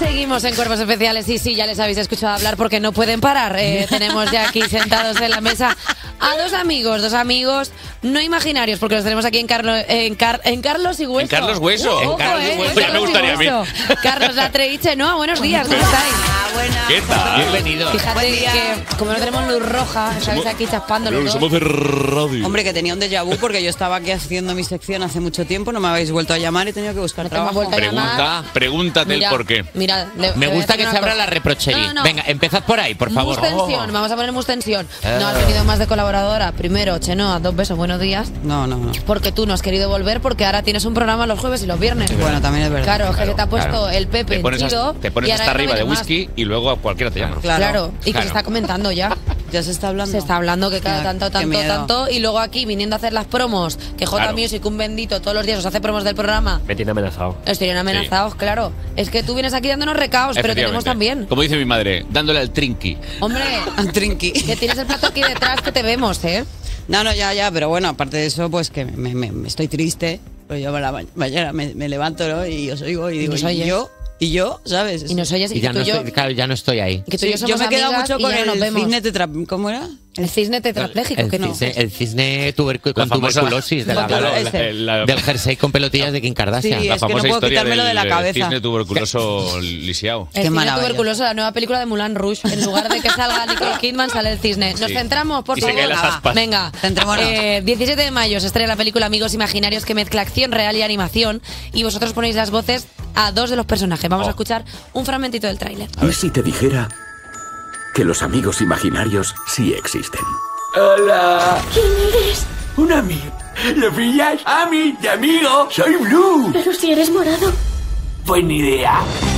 Seguimos en Cuerpos Especiales y sí, ya les habéis escuchado hablar porque no pueden parar. Tenemos ya aquí sentados en la mesa a dos amigos no imaginarios, porque los tenemos aquí en Carlos y Hueso. En Carlos Hueso. En Carlos Hueso. Ya me gustaría a mí. Carlos Latre y Chenoa, buenos días, ¿cómo estáis? Buenas. ¿Qué tal? Bienvenido. Fíjate que como no tenemos luz roja, estáis aquí chaspando los dos. Somos de radio. Hombre, que tenía un déjà vu porque yo estaba aquí haciendo mi sección hace mucho tiempo, no me habéis vuelto a llamar y he tenido que buscar No te hemos trabajo. vuelto a llamar. Pregúntate el por qué. Mira, Me gusta que se abra la reprochería. No. Venga, empezad por ahí, por favor. Mustensión, vamos a poner mustensión. No has venido más de colaboradora. Primero, Chenoa, 2 besos, buenos días. No. Porque tú no has querido volver porque ahora tienes un programa los jueves y los viernes. Bueno, también es verdad. Claro, es que se te ha puesto claro. el Pepe Te pones, chido. te pones y ahora hasta ya no arriba de vienes más. whisky y luego a cualquiera te llama. Claro, y que Claro. se está comentando ya. Ya se está hablando. Se está hablando que cada Hostia, tanto, qué miedo. y luego aquí viniendo a hacer las promos, que J Claro. Music, un bendito, todos los días os hace promos del programa. Me tiene amenazado. Estarían amenazados, claro. Es que tú vienes aquí dándonos recaos, pero tenemos también. Como dice mi madre, dándole al trinqui. Hombre, Trinqui. que tienes el plato aquí detrás que te vemos, ¿eh? No, ya, pero bueno, aparte de eso, pues que me estoy triste. Pues yo mañana me levanto, ¿no? Y os oigo y digo, nos oyes. ¿y yo? ¿Sabes? Y nos oyes y Y ya que tú no y yo... estoy, claro, ya no estoy ahí. Que tú y yo Sí, somos me he quedado amigas mucho y con ya no nos el vemos. cisne ¿cómo era? El cisne tetrapléjico, que no. El cisne con famosa- tuberculosis de Claro, del jersey con pelotillas de Kim Kardashian. Sí, La es que no famosa puedo historia quitármelo de la del cabeza. cisne tuberculoso lisiado. El cisne maravilla. tuberculoso, la nueva película de Moulin Rouge. En lugar de que salga Nicole Kidman, sale el cisne. Nos Sí. centramos, por Y se favor. caen las aspas. Venga, Centrémonos. 17 de mayo se estrena la película Amigos Imaginarios, que mezcla acción real y animación. Y vosotros ponéis las voces a 2 de los personajes. Vamos a escuchar un fragmentito del tráiler. ¿Y si te dijera que los amigos imaginarios sí existen? Hola. ¿Quién eres? Un amigo. ¿Lo pillas? A mí, de amigo. Soy Blue. Pero si eres morado. Buena idea.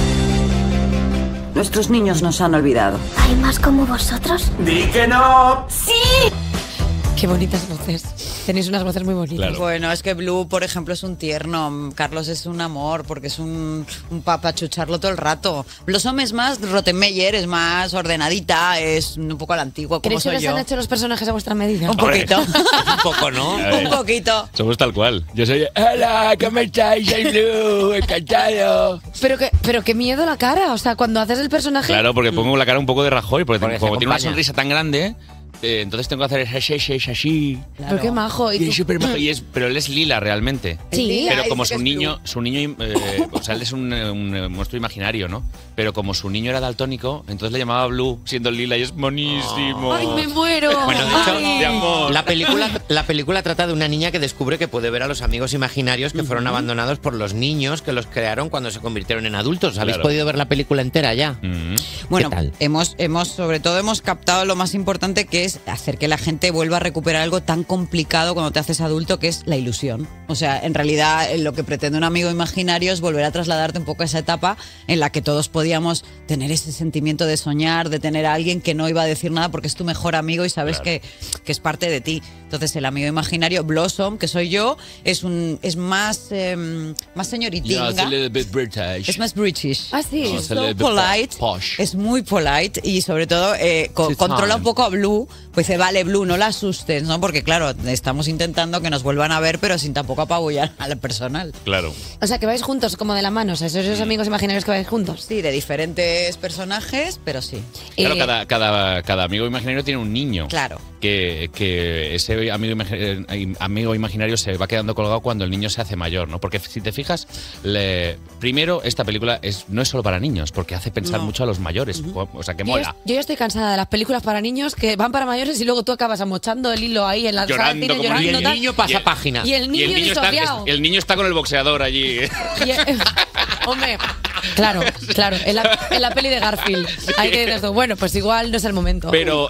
Nuestros niños nos han olvidado. ¿Hay más como vosotros? Di que no. ¡Sí! Qué bonitas voces. Tenéis unas voces muy bonitas. Claro. Bueno, es que Blue, por ejemplo, es un tierno. Carlos es un amor, porque es un papachucharlo todo el rato. Blossom es más Rottenmeier, es más ordenadita, es un poco a la antigua, como ¿Creéis que soy les yo. han hecho los personajes a vuestra medida? Un poquito. Un poco, ¿no? Un poquito. Somos tal cual. Yo soy... Hola, ¿cómo estáis? Soy Blue. Encantado. Pero qué miedo la cara. O sea, cuando haces el personaje... Claro, porque pongo la cara un poco de Rajoy, porque Porque se como tiene una acompaña. sonrisa tan grande, entonces tengo que hacer así. Pero qué majo. Y tú- es súper majo. Pero él es lila realmente. Sí. Pero Ay, como dice su que es niño, o sea, él es un monstruo imaginario, ¿no? Pero como su niño era daltónico, entonces le llamaba Blue, siendo lila, y es monísimo. ¡Ay, me muero! Bueno, de hecho, Ay. de amor. La película trata de una niña que descubre que puede ver a los amigos imaginarios que fueron abandonados por los niños que los crearon cuando se convirtieron en adultos. ¿Habéis Claro. podido ver la película entera ya? Bueno, ¿Qué tal? sobre todo hemos captado lo más importante, que es hacer que la gente vuelva a recuperar algo tan complicado cuando te haces adulto, que es la ilusión. O sea, en realidad lo que pretende un amigo imaginario es volver a trasladarte un poco a esa etapa en la que todos podíamos tener ese sentimiento de soñar, de tener a alguien que no iba a decir nada porque es tu mejor amigo y sabes que es parte de ti. Entonces el amigo imaginario, Blossom, que soy yo, es más señoritinga. Yeah, it's a little bit British. Es más British. Ah, sí. No, Es it's a little bit polite, posh. es muy polite y sobre todo controla un poco a Blue. Pues dice, vale, Blue, no la asustes, ¿no? Porque claro, estamos intentando que nos vuelvan a ver, pero sin tampoco apabullar al personal. Claro. O sea, que vais juntos como de la mano. O sea, sois esos amigos imaginarios que vais juntos. Sí, de diferentes personajes, pero sí. Claro, Eh, cada amigo imaginario tiene un niño. Claro. Que ese amigo imaginario se va quedando colgado cuando el niño se hace mayor, ¿no? Porque si te fijas, primero, esta película no es solo para niños, porque hace pensar mucho a los mayores. O sea, que mola. Yo ya estoy cansada de las películas para niños que van para mayores y luego tú acabas amochando el hilo ahí en la sala de Llorando cine, como llorando, Y el niño. tal. niño pasa página. Y el niño, disociado. el niño está con el boxeador allí. Hombre, claro, en la peli de Garfield. Ahí que dices tú, bueno, pues igual no es el momento. Pero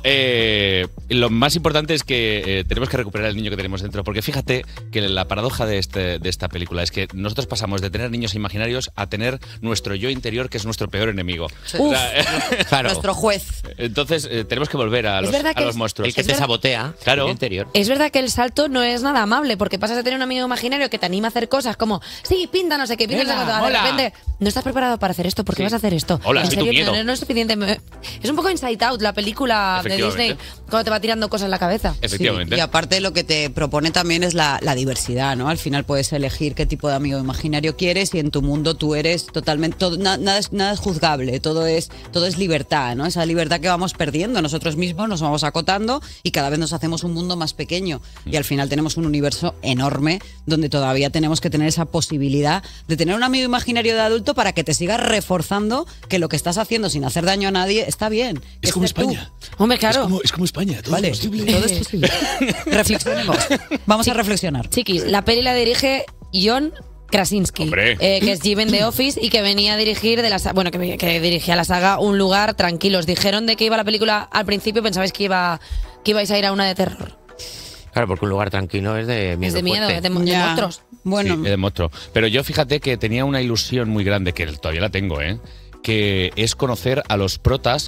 lo más importante es que tenemos que recuperar el niño que tenemos dentro. Porque fíjate que la paradoja de esta película es que nosotros pasamos de tener niños imaginarios a tener nuestro yo interior, que es nuestro peor enemigo. Uf. Claro. Nuestro juez. Entonces tenemos que volver a Es los, verdad a que los monstruos. El que Es te verdad. sabotea Claro. el interior. Es verdad que el salto no es nada amable, porque pasas de tener un amigo imaginario que te anima a hacer cosas como, sí, pinta no sé qué, pinta no sé Venga, qué, de mola. repente no estás preparado preparado para hacer esto, ¿por qué vas a hacer esto? Hola, ¿En soy tu serio? miedo. No es suficiente. Es un poco Inside Out, la película de Disney, cuando te va tirando cosas en la cabeza. Efectivamente. Sí, y aparte lo que te propone también es la diversidad, ¿no? Al final puedes elegir qué tipo de amigo imaginario quieres y en tu mundo tú eres totalmente... nada es juzgable, todo es libertad, ¿no? Esa libertad que vamos perdiendo nosotros mismos, nos vamos acotando y cada vez nos hacemos un mundo más pequeño. Y al final tenemos un universo enorme donde todavía tenemos que tener esa posibilidad de tener un amigo imaginario de adulto para que te sigas reforzando que lo que estás haciendo sin hacer daño a nadie está bien. Es como España. Hombre, claro. Es como España, todo Vale, es posible. todo es posible. Reflexionemos. Vamos a reflexionar. Chiquis, la peli la dirige John Krasinski, que es Jim en The Office y que venía a dirigir que dirigía la saga Un lugar tranquilo. Os dijeron de qué iba la película al principio, pensabais que ibais a ir a una de terror. Claro, porque Un lugar tranquilo es de miedo. Es de miedo, fuerte. de monstruos. Bueno, Sí, de monstruo. Pero yo fíjate que tenía una ilusión muy grande, que todavía la tengo, que es conocer a los protas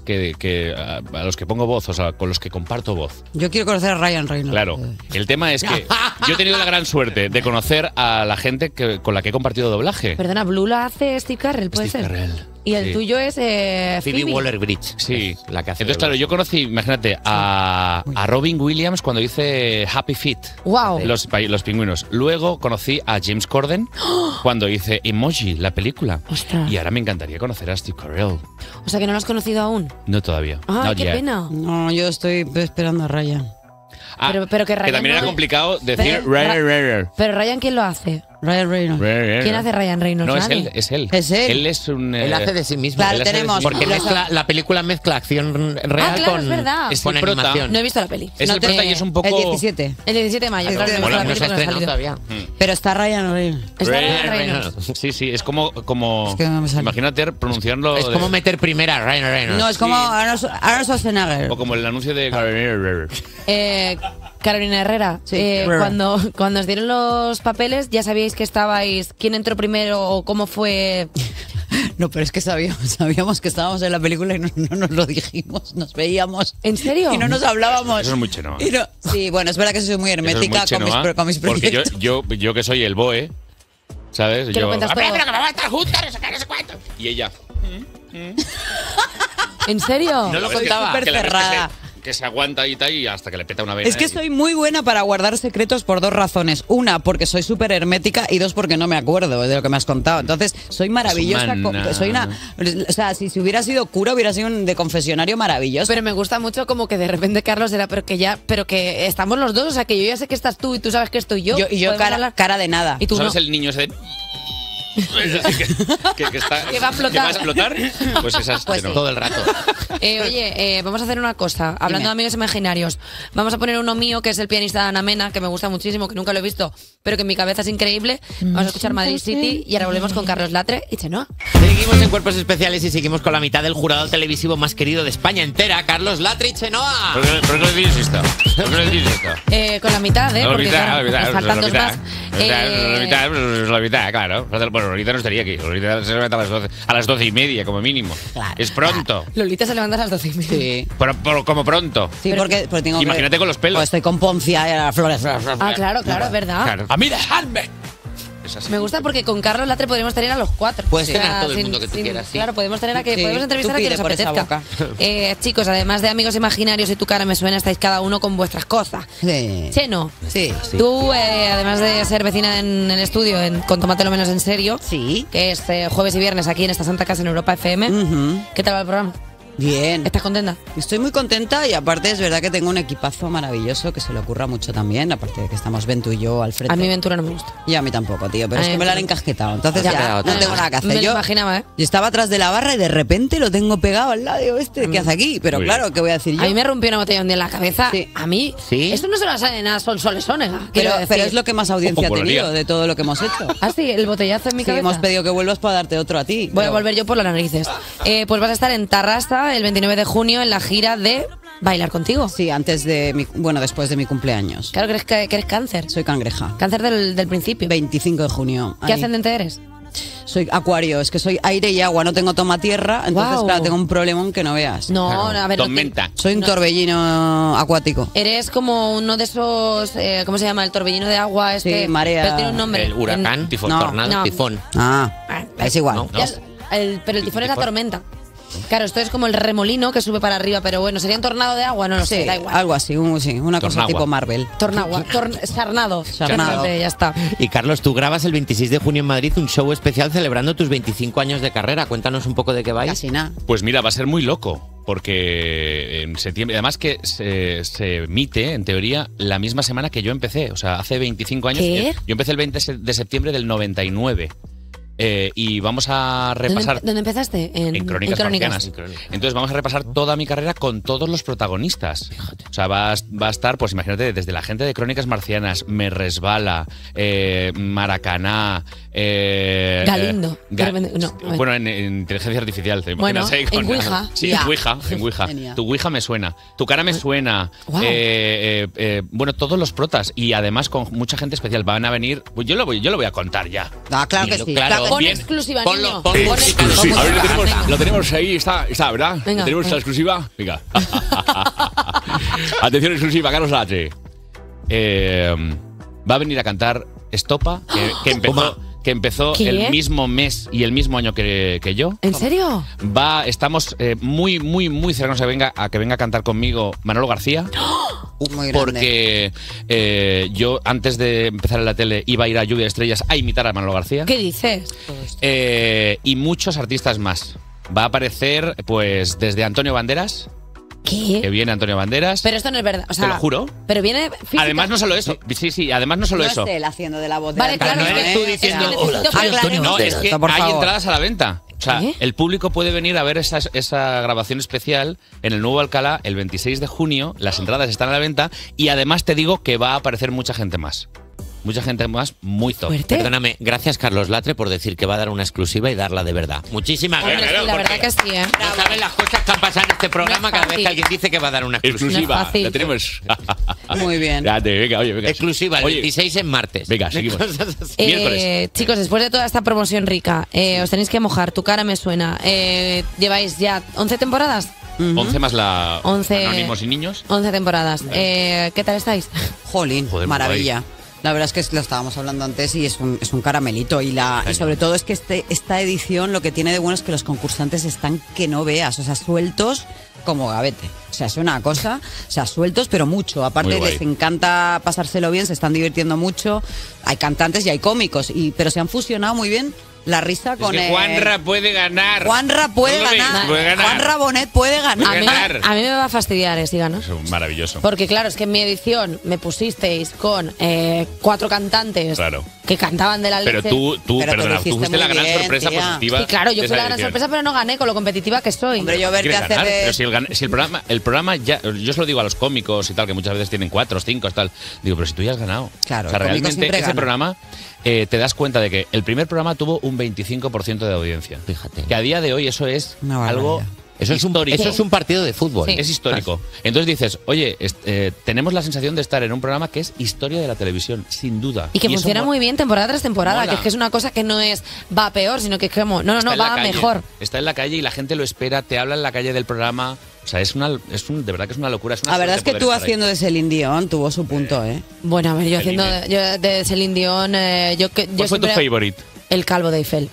a los que pongo voz, o sea, con los que comparto voz. yo quiero conocer a Ryan Reynolds. Claro, el tema es que yo he tenido la gran suerte de conocer a la gente con la que he compartido doblaje. Perdona, Blue la hace Steve Carell, ¿puede Steve ser? Carell. Y el Sí. tuyo es Phoebe Waller-Bridge. Sí, es la que hace. Entonces, claro, yo conocí, imagínate, a Robin Williams cuando hice Happy Feet. Wow. Los pingüinos. Luego conocí a James Corden cuando hice Emoji, la película. Ostras. Y ahora me encantaría conocer a Steve Carell. O sea que no lo has conocido aún. No todavía. Ah, Not qué yet. pena. No, yo estoy esperando a Ryan. Ah, Pero que Ryan también no- era complicado decir Pero- Pero Ryan, ¿quién lo hace? Ryan Reynolds. ¿Quién hace Ryan Reynolds? No, es Nadie. él, es él. Es él. Él es un... Él hace de sí mismo. Claro, él hace de sí tenemos- mismo. Porque la película mezcla acción real claro, con, es verdad. Es con el prota. animación. No he visto la peli. Es No el prota te- y es un poco... El 17. El 17 de mayo, El claro, no he visto Mola, la no se película, ha no ha estrenado salido. todavía. Pero está Ryan Reynolds. Está Ryan Ryan Reynolds. Sí, sí, es como Es que no me sale. imagínate pronunciarlo Es de- como meter primera a Ryan Reynolds. No, es como Arnold Schwarzenegger. o como el anuncio de Carolina Herrera, Sí. cuando os dieron los papeles, ¿ya sabíais que estabais? ¿Quién entró primero o cómo fue? No, pero es que sabíamos que estábamos en la película y no nos lo dijimos. Nos veíamos. ¿En serio? Y no nos hablábamos. Eso es muy chenoa. Y no- sí, bueno, es verdad que soy muy Eso es muy hermética chenoa, con mis porque proyectos. yo que soy el boe, ¿sabes? Que lo cuentas todo. Pero que vamos a estar juntas, no sé qué, no sé cuánto. Y ella. ¿En serio? No lo Es que- contaba. que la ves cerrada. que se aguanta y tal y hasta que le peta una vena. Es que soy muy buena para guardar secretos por dos razones. Una, porque soy súper hermética y dos, porque no me acuerdo de lo que me has contado. Entonces, soy maravillosa. Humana. Soy una... O sea, si hubiera sido cura, hubiera sido un de confesionario maravilloso. Pero me gusta mucho como que de repente Carlos era, pero que estamos los dos, o sea que yo ya sé que estás tú y tú sabes que estoy yo. Y yo Podemos hablar. cara de nada. Y tú ¿Sabes no. el niño ese de... que está, Que va a explotar. que va a explotar? Pues esas Pues no. sí. Todo el rato. Oye, vamos a hacer una cosa. Hablando Dime. de amigos imaginarios, vamos a poner uno mío, que es el pianista de Ana Mena, que me gusta muchísimo, que nunca lo he visto, pero que en mi cabeza es increíble. Vamos a escuchar Madrid City y ahora volvemos con Carlos Latre y Chenoa. Seguimos en Cuerpos Especiales y seguimos con la mitad del jurado televisivo más querido de España entera, Carlos Latre y Chenoa. ¿Por qué no decís esto? ¿Por qué no decís esto? Con la mitad, ¿eh? La Porque mitad, claro, la mitad, nos faltan dos la más. mitad, la mitad, claro. Bueno, ahorita no estaría aquí. Ahorita se levanta a las 12:30, como mínimo. Claro. Es pronto. Lolita se levanta a las 12:30. Sí. Pero como pronto. Sí, porque tengo Imagínate con los pelos. Pues estoy con Poncia y las flores. Ah, claro, es verdad. Claro. A mí dejadme. Es así. Me gusta porque con Carlos Latre podríamos tener a los cuatro. Puedes tener a todo el mundo que tú quieras, sí. Claro, podemos tener Sí, podemos entrevistar tú a quien pide nos por esa apetezca. Chicos, además de amigos imaginarios y tu cara me suena, estáis cada uno con vuestras cosas. Sí. Cheno, Sí. tú, además de ser vecina en el estudio con Tómatelo Menos en Serio, Sí. que es jueves y viernes aquí en esta santa casa en Europa FM, Ujú. ¿qué tal va el programa? Bien. ¿Estás contenta? Estoy muy contenta y aparte es verdad que tengo un equipazo maravilloso que se le ocurra mucho también, aparte de que estamos Ventu y yo al frente. A mí Ventura no me gusta. Y a mí tampoco, tío, pero A es mí que me la han Ventura. encasquetado. Entonces Ya, ya, no tengo nada que hacer. Me lo Yo imaginaba, ¿eh? estaba atrás de la barra y de repente lo tengo pegado al lado. Digo, ¿qué hace aquí? Pero Muy claro, bien. ¿qué voy a decir yo? A mí me rompió una botella un día en la cabeza. Sí. A mí, ¿Sí? esto no se lo sale nada, son sonesónega. pero es lo que más audiencia ha Popularidad. tenido de todo lo que hemos hecho. Ah, sí, el botellazo en mi Sí, cabeza. hemos pedido que vuelvas para darte otro a ti. Voy a pero- volver yo por las narices. Pues vas a estar en Tarrasa el 29 de junio en la gira de Bailar Contigo. Sí, después de mi cumpleaños. Claro, crees que eres cáncer. Soy cangreja. Cáncer del principio. 25 de junio. ¿Qué Ahí. ascendente eres? Soy acuario, es que soy aire y agua, no tengo toma tierra, entonces Guau. claro, tengo un problemón que no veas. No, Claro. no, a ver. Tormenta. Soy un torbellino acuático. Eres como uno de esos, ¿cómo se llama? El torbellino de agua. Sí, marea. Pero tiene un nombre. El huracán, tifón, No, tornado, no. tifón. Ah, es igual. No, Ya, pero el tifón es la tormenta. Claro, esto es como el remolino que sube para arriba, pero bueno, ¿sería un tornado de agua? No lo sé, da igual. Algo así, una cosa tipo Marvel. Sarnado. Sarnado. Ya está. Y Carlos, tú grabas el 26 de junio en Madrid un show especial celebrando tus 25 años de carrera. Cuéntanos un poco de qué vais. Casi nada. Pues mira, va a ser muy loco, porque en septiembre, además que se emite, en teoría, la misma semana que yo empecé, o sea, hace 25 años. ¿Qué? Yo empecé el 20 de septiembre del 99. Y vamos a repasar... ¿Dónde empezaste? En Crónicas Marcianas. Entonces vamos a repasar toda mi carrera con todos los protagonistas. O sea, va a estar, pues imagínate, desde la gente de Crónicas Marcianas, Me Resbala, Maracaná... Galindo. Bueno, en inteligencia artificial. ¿Te Bueno, imaginas ahí en Ouija. Sí, Ya. en Ouija. Tu Ouija me suena. Tu cara me suena. Wow. Bueno, todos los protas. Y además con mucha gente especial. Van a venir... Pues yo lo voy a contar ya. Ah, claro que sí. Claro. Pon Bien. exclusiva, Ponlo, niño. ponlo. Pon Sí, exclusiva. A ver, lo tenemos ahí, está, ¿verdad? Venga, ¿Tenemos esta exclusiva? Venga. Atención exclusiva, Carlos Latre. Va a venir a cantar Estopa, que empezó ¿Qué? el mismo mes y el mismo año que yo. ¿En serio? Estamos muy cercanos a que venga a cantar conmigo Manolo García. Muy grande. Porque yo antes de empezar en la tele iba a ir a Lluvia de Estrellas a imitar a Manolo García. ¿Qué dices? Y muchos artistas más. Va a aparecer pues desde Antonio Banderas. ¿Qué? Que viene Antonio Banderas. Pero esto no es verdad. O sea, te lo juro. Pero viene física. Además no solo eso. Sí, además no solo No eso. es él haciendo de la voz de Vale, claro. No eres tú diciendo, es que hola, necesito soy Antonio No, es Banderas. que por hay favor. entradas a la venta. O sea, ¿Qué? el público puede venir a ver esa grabación especial en el Nuevo Alcalá el 26 de junio. Las entradas están a la venta y además te digo que va a aparecer mucha gente más. Mucha gente más muy top. Fuerte. Perdóname, gracias Carlos Latre por decir que va a dar una exclusiva y darla de verdad. Muchísimas Hombre, gracias. sí, la verdad que sí, ¿eh? No saben las cosas que han pasado en este programa No es cada vez fácil. que alguien dice que va a dar una exclusiva. No es Exclusiva. fácil. La tenemos. Muy bien. Espérate, venga. Exclusiva, el Oye, 26 en martes. Venga, seguimos. Cosas así. Miércoles. Chicos, después de toda esta promoción rica, os tenéis que mojar. Tu cara me suena. Lleváis ya 11 temporadas. 11 más la 11 Anónimos y Niños. 11 temporadas. ¿Qué tal estáis? Jolín, Joder, muy maravilla. La verdad es que lo estábamos hablando antes y es un caramelito. Y sobre todo es que esta edición lo que tiene de bueno es que los concursantes están que no veas, o sea, sueltos como gavete. O sea, es una cosa, o sea, sueltos pero mucho. Aparte Muy guay. les encanta pasárselo bien, se están divirtiendo mucho. Hay cantantes y hay cómicos, pero se han fusionado muy bien la risa con Es que Juanra puede ganar. Juanra puede ¿No lo veis? ganar. Puede ganar. Juanra Bonet puede ganar. A mí me va a fastidiar, si gano. Es maravilloso. Porque claro, es que en mi edición me pusisteis con 4 cantantes Claro. que cantaban de la Pero leche. tú, Pero te perdona, lo tú hiciste fuiste la muy gran bien, sorpresa tía. positiva. Sí, claro, yo de fui la esa gran edición. sorpresa, pero no gané con lo competitiva que soy. Hombre, yo verte ¿Quieres hacer ganar? de... Pero si el programa ya, yo se lo digo a los cómicos y tal, que muchas veces tienen 4 o 5 tal, digo, pero si tú ya has ganado. Claro, o sea, el cómico realmente siempre ese gana. programa te das cuenta de que el primer programa tuvo un 25% de audiencia. Fíjate. Que a día de hoy eso es Una barbaridad. algo histórico. Eso es un partido de fútbol. Sí. Es histórico. Entonces dices, oye, tenemos la sensación de estar en un programa que es historia de la televisión, sin duda. Y que eso funciona muy bien temporada tras temporada, mola. que es una cosa que no es va peor, sino que es como, no, Está en la va calle. mejor. Está en la calle y la gente lo espera, te habla en la calle del programa. O sea, de verdad que es una locura. Es una La verdad es suerte que poder tú estar ahí. haciendo de Celine Dion tuvo su punto, ¿eh? Bueno, a ver, yo El haciendo límite. yo de Celine Dion, yo ¿Cuál fue tu siempre- favorite? El calvo de Eiffel.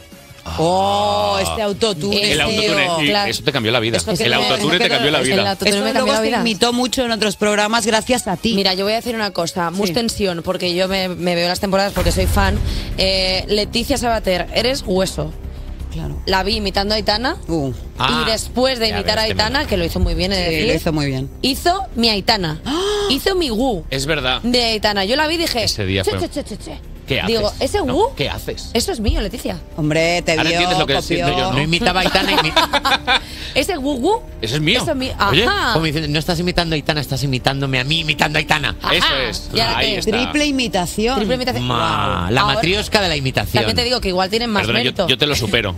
Oh, este autotune. El autotune. Y claro. eso te cambió la vida. Eso que El me- autotune te eso cambió la el vida. autotune Eso me cambió luego la se vida. imitó mucho en otros programas gracias a ti. Mira, yo voy a decir una cosa, muy tensión, porque yo me veo las temporadas porque soy fan. Leticia Sabater, eres hueso. Claro. La vi imitando a Aitana Ah, y después de ya imitar a ves, Aitana, que lo hizo muy bien, he de Sí, decir, lo hizo muy bien. hizo mi Aitana. Hizo mi Wu Es verdad. de Aitana. Yo la vi y dije, Ese día fue- che. ¿Qué haces? Digo, ¿ese ¿No? Wu? ¿Qué haces? Eso es mío, Leticia. Hombre, te Ahora vio, entiendes lo que copió. siento yo, No imitaba a Aitana. Ese Wu. Eso es mío. Eso es mío. Oye, Ajá. Como diciendo, no estás imitando a Aitana, estás imitándome a mí imitando a Aitana. Ajá. Eso es. ¿Y ahora Ahí qué? está. Triple imitación. Triple imitación. La Ahora- matriosca de la imitación. También te digo que igual tienen más Perdona, mérito. yo te lo supero.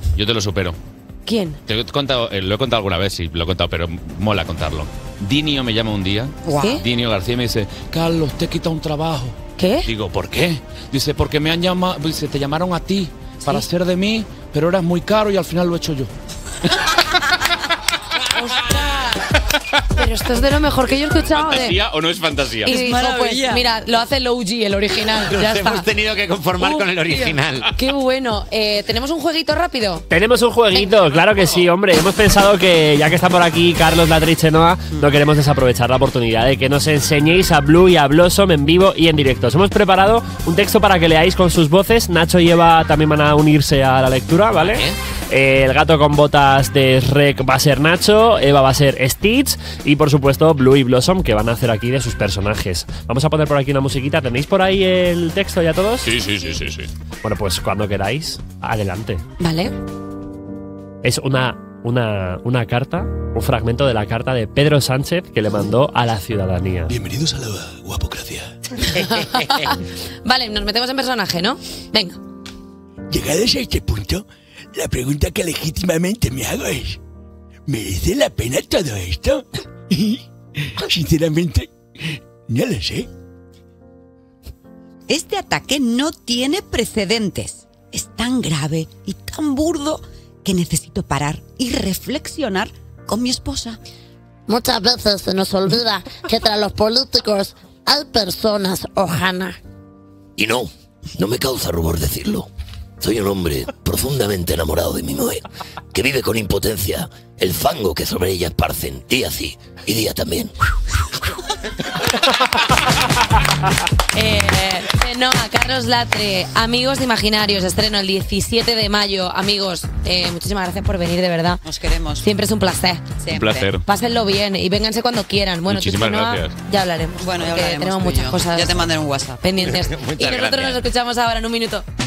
¿Quién? Te he contado, lo he contado alguna vez, sí, lo he contado, pero mola contarlo. Dinio me llama un día. Guau. ¿Qué? Dinio García me dice, Carlos, te he quitado un trabajo. ¿Qué? Digo, ¿por qué? Dice, porque me han llamado, dice, te llamaron a ti para hacer de mí, pero eras muy caro y al final lo he hecho yo. ¡Ostras! Pero esto es de lo mejor que yo he escuchado. ¿Fantasía o no es fantasía? Y dijo, pues mira, lo hace el OG, el original. Ya Nos está. hemos tenido que conformar con el original. Qué bueno. ¿Tenemos un jueguito rápido? Tenemos un jueguito, claro que sí, hombre. Hemos pensado que ya que está por aquí Carlos Latre y Chenoa, no queremos desaprovechar la oportunidad de que nos enseñéis a Blue y a Blossom en vivo y en directo. Os hemos preparado un texto para que leáis con sus voces. Nacho y Eva también van a unirse a la lectura, ¿vale? El gato con botas de Shrek va a ser Nacho, Eva va a ser Stitch y por supuesto Blue y Blossom que van a hacer aquí de sus personajes. Vamos a poner por aquí una musiquita. ¿Tenéis por ahí el texto ya todos? Sí. Bueno, pues cuando queráis, adelante. Vale. Es una carta, un fragmento de la carta de Pedro Sánchez que le mandó a la ciudadanía. Bienvenidos a la guapocracia. Vale, nos metemos en personaje, ¿no? Venga. Llegados a este punto, la pregunta que legítimamente me hago es: ¿merece la pena todo esto? Sinceramente, no lo sé. Este ataque no tiene precedentes. Es tan grave y tan burdo que necesito parar y reflexionar con mi esposa. Muchas veces se nos olvida que tras los políticos hay personas, Ohana. Y no me causa rubor decirlo. Soy un hombre profundamente enamorado de mi mujer, que vive con impotencia el fango que sobre ella esparcen día sí y día también. Chenoa, Carlos Latre, Amigos Imaginarios, estreno el 17 de mayo. Amigos, muchísimas gracias por venir, de verdad. Nos queremos. Siempre es un placer. Siempre. Un placer. Pásenlo bien y vénganse cuando quieran. Bueno, Muchísimas Chenoa, gracias. ya hablaremos. Bueno, ya porque hablaremos tenemos tú y muchas yo. cosas Ya te mandaré un WhatsApp. pendientes. Muchas Y nosotros gracias. nos escuchamos ahora en un minuto.